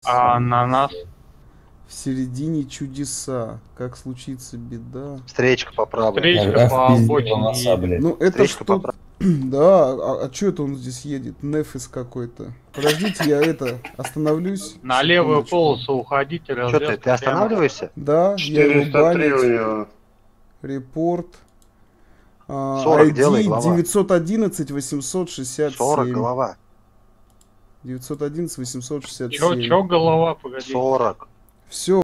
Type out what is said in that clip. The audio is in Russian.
А на нас? В середине чудеса. Как случится беда. Встречка по правой. Встречка по обочине едет. Ну это Встречка по что? Да, а что это он здесь едет? Нефис какой-то. Подождите, я это остановлюсь. На левую Секундочку. полосу уходите, Что ты останавливаешься? Да, я его 403 у банить. него. Репорт. 40 делай, ID глава. 911 867. 40, голова. 911 867. Чё голова, погоди. 40. Все.